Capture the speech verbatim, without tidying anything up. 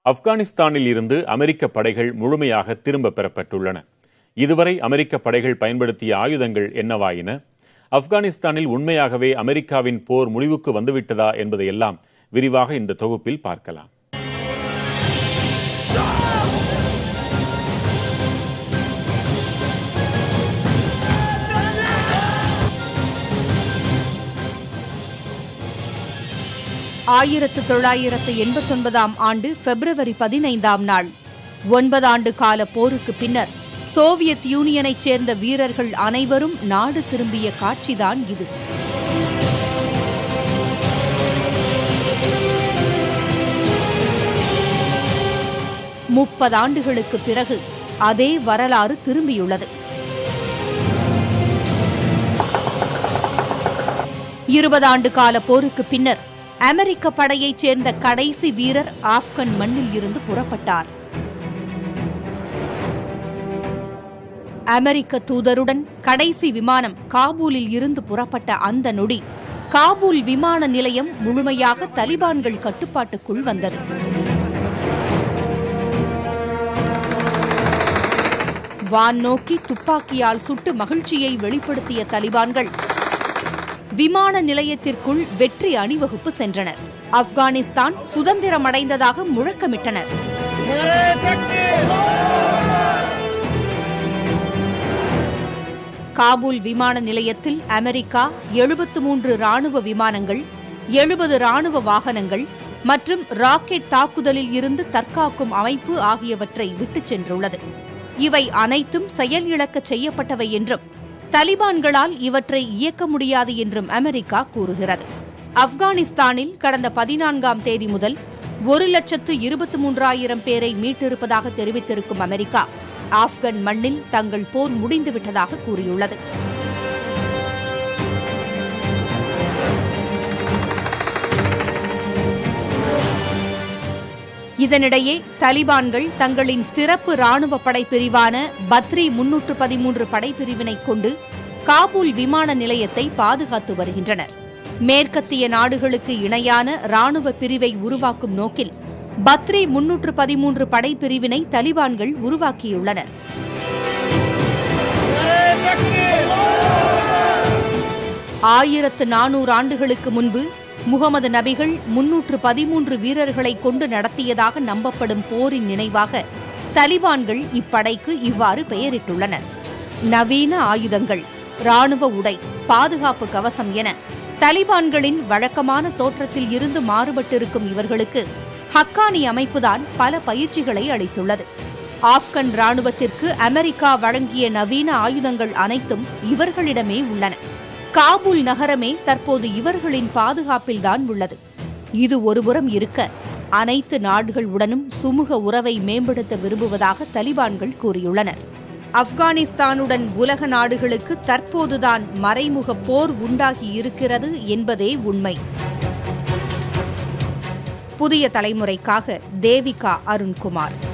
ஆப்கானிஸ்தானில் இருந்து அமெரிக்க படைகள் முழுமையாக திரும்ப பெறப்பட்டுள்ளன. இதுவரை அமெரிக்க படைகள் பயன்படுத்திய ஆயுதங்கள் என்னவாயின? ஆப்கானிஸ்தானில் உண்மையாகவே அமெரிக்காவின் போர் முடிவுக்கு வந்துவிட்டதா என்பதையெல்லாம் விரிவாக இந்த தொகுப்பில் பார்க்கலாம். ஆயிரத்து தொள்ளாயிரத்து எண்பத்தி ஒன்பதாம் ஆண்டு பிப்ரவரி பதினைந்தாம் நாள் ஒன்பதாண்டு கால போருக்கு பின்னர் சோவியத் யூனியனைச் சேர்ந்த வீரர்கள் அனைவரும் நாடு திரும்பிய காட்சிதான் இது. முப்பதாண்டுகளுக்கு பிறகு அதே வரலாறு திரும்பியுள்ளது. இருபதாண்டு கால போருக்கு பின்னர் அமெரிக்க படையைச் சேர்ந்த கடைசி வீரர் ஆப்கன் மண்ணில் இருந்து புறப்பட்டார். அமெரிக்க தூதருடன் கடைசி விமானம் காபூலில் இருந்து புறப்பட்ட அந்த நொடி காபூல் விமான நிலையம் முழுமையாக தலிபான்கள் கட்டுப்பாட்டுக்குள் வந்தது. வான் நோக்கி துப்பாக்கியால் சுட்டு மகிழ்ச்சியை வெளிப்படுத்திய தலிபான்கள் விமான நிலையத்திற்குள் வெற்றி அணிவகுப்பு சென்றனர். ஆப்கானிஸ்தான் சுதந்திரமடைந்ததாக முழக்கமிட்டனர். காபூல் விமான நிலையத்தில் அமெரிக்கா எழுபத்து மூன்று ராணுவ விமானங்கள், எழுபது ராணுவ வாகனங்கள் மற்றும் ராக்கெட் தாக்குதலில் இருந்து தற்காக்கும் அமைப்பு ஆகியவற்றை விட்டுச் சென்றுள்ளது. இவை அனைத்தும் செயலிழக்க செய்யப்பட்டவை என்றும் தலிபான்களால் இவற்றை இயக்க முடியாது என்றும் அமெரிக்கா கூறுகிறது. ஆப்கானிஸ்தானில் கடந்த பதினான்காம் தேதி முதல் ஒரு லட்சத்து இருபத்தி மூன்றாயிரம் பேரை மீட்டிருப்பதாக தெரிவித்திருக்கும் அமெரிக்கா ஆப்கன் மண்ணில் தங்கள் போர் முடிந்துவிட்டதாக கூறியுள்ளது. இதனிடையே தலிபான்கள் தங்களின் சிறப்பு ராணுவ படைப்பிரிவான பத்ரி முன்னூற்று பதிமூன்று படைப்பிரிவினை கொண்டு காபூல் விமான நிலையத்தை பாதுகாத்து வருகின்றனர். மேற்கத்திய நாடுகளுக்கு இணையான ராணுவ பிரிவை உருவாக்கும் நோக்கில் பத்ரி முன்னூற்று பதிமூன்று படைப்பிரிவினை தலிபான்கள் உருவாக்கியுள்ளனர். ஆயிரத்து நானூறு ஆண்டுகளுக்கு முன்பு முகமது நபிகள் முன்னூற்று பதிமூன்று வீரர்களை கொண்டு நடத்தியதாக நம்பப்படும் போரின் நினைவாக தலிபான்கள் இப்படைக்கு இவ்வாறு பெயரிட்டுள்ளனர். நவீன ஆயுதங்கள், ராணுவ உடை, பாதுகாப்பு கவசம் என தலிபான்களின் வழக்கமான தோற்றத்தில் இருந்து மாறுபட்டிருக்கும் இவர்களுக்கு ஹக்கானி அமைப்புதான் பல பயிற்சிகளை அளித்துள்ளது. ஆப்கன் ராணுவத்திற்கு அமெரிக்கா வழங்கிய நவீன ஆயுதங்கள் அனைத்தும் இவர்களிடமே உள்ளன. காபூல் நகரமே தற்போது இவர்களின் பாதுகாப்பில்தான் உள்ளது. இது ஒருபுறம் இருக்க, அனைத்து நாடுகளுடனும் சுமூக உறவை மேம்படுத்த விரும்புவதாக தலிபான்கள் கூறியுள்ளனர். ஆப்கானிஸ்தானுடன் உலக நாடுகளுக்கு தற்போதுதான் மறைமுக போர் உண்டாகி இருக்கிறது என்பதே உண்மை. புதிய தலைமுறைக்காக தேவிகா அருண்குமார்.